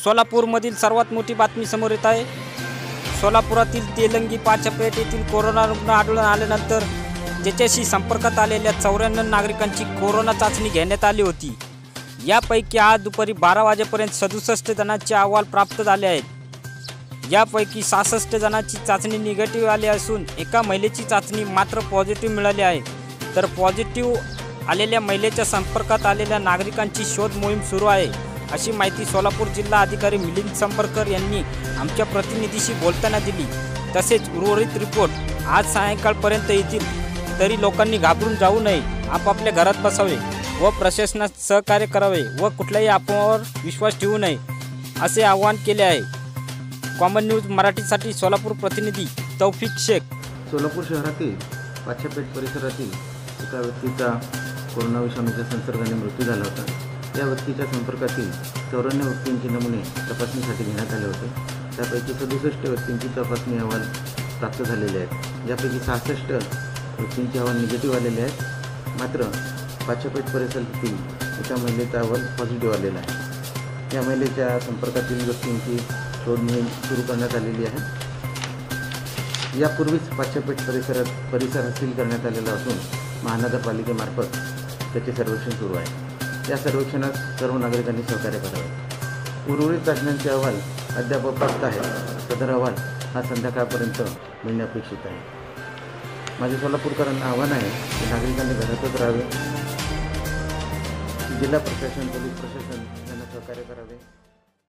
सोलापूरमधील सर्वात मोठी बातमी समोर येत आहे। सोलापुरातील तेलंगी पाचपेट येथील कोरोना रुग्ण आढळून आल्यानंतर ज्याच्याशी संपर्कात आलेल्या 94 नागरिकांची कोरोना चाचणी घेण्यात आली होती। यापैकी आज दुपारी 12 वाजेपर्यंत 67 जणांचे अहवाल प्राप्त झाले आहेत। यापैकी 66 जणांची चाचणी निगेटिव्ह आली असून एका महिलेची चाचणी मात्र पॉझिटिव्ह मिळाली आहे। तर पॉझिटिव्ह आलेल्या महिलेच्या संपर्कात आलेल्या नागरिकांची शोध मोहीम सुरू आहे, अशी माहिती सोलापूर जिल्हा अधिकारी मिलिंद संबरकर यांनी आमच्या प्रतिनिधीशी बोलताना दिली। तसेच उर्वरित रिपोर्ट आज सायंकाळपर्यंत येतील, तरी लोकांनी घाबरून जाऊ नये, आपापल्या घरात बसावे व प्रशासनास सहकार्य करावे व कुठल्याही अफवावर विश्वास ठेवू नये, असे आवाहन केले आहे। कॉमन न्यूज मराठीसाठी सोलापूर प्रतिनिधी तौफिक शेख। सोलापूर शहरातील पाचपेट परिसरातील एका व्यक्तीचा कोरोना विषाणूच्या संसर्गाने मृत्यू झाला होता। या व्यक्तीच्या संपर्कातील 94 व्यक्तींचे नमुने तपासणीसाठी घेण्यात आले होते। त्यापैकी 67 व्यक्तींची तपासणी अहवाल प्राप्त झालेले आहेत। यापैकी 66 व्यक्तींचे अहवाल निगेटिव्ह आलेले आहेत। मात्र पाचपेट परिसरातील एका महिलेचा अहवाल पॉझिटिव्ह आलेला आहे। या महिलेच्या संपर्कातील व्यक्तींची शोध मोहीम सुरू करण्यात आलेली आहे। यापूर्वीच पाचपेट परिसर सील करण्यात आलेला असून महानगरपालिकेमार्फत त्याचे सर्वेक्षण सुरू आहे। या सर्वेक्षणात सर्व नागरिकांनी सहकार्य करावे। उर्वरित चाचण्यांचे अहवाल अद्याप प्राप्त आहेत। सदर अहवाल हा संध्याकाळपर्यंत मिळणे अपेक्षित आहे। माझे सोलापूरकरांना आव्हान आहे की नागरिकांनी घरातच राहावे, जिल्हा प्रशासन, पोलीस प्रशासन यांना सहकार्य करावे।